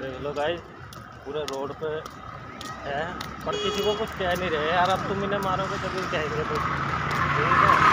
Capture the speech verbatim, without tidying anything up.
देख लो गाइस, पूरे रोड पे है पर किसी को कुछ कह नहीं रहे यार। अब तुम इन्हें मारोगे तभी कहेंगे कुछ, ठीक है।